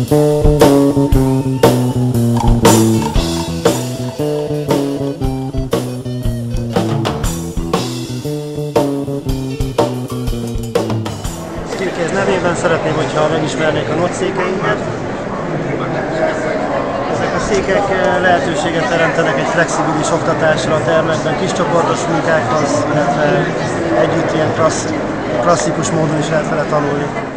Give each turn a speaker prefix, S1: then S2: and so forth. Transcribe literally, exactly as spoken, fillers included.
S1: Skillcase nevében szeretném, hogyha megismernék a nótszékeinket. Ezek a székek lehetőséget teremtenek egy flexibilis oktatásra a termekben, kiscsoportos munkákhoz, illetve együtt ilyen klassz, klasszikus módon is lehet vele tanulni.